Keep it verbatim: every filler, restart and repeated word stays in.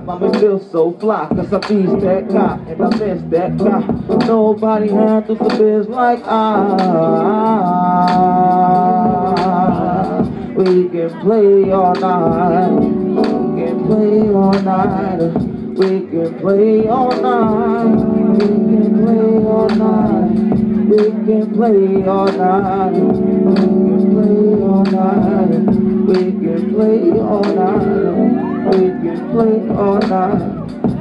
Mama feel so fly, cause I beats that guy, and I miss that guy. Nobody handles the biz like I. We can play all night, we can play all night, we can play all night, we can play all night, we can play all night, we can play all night, we can play all night, we can play all night.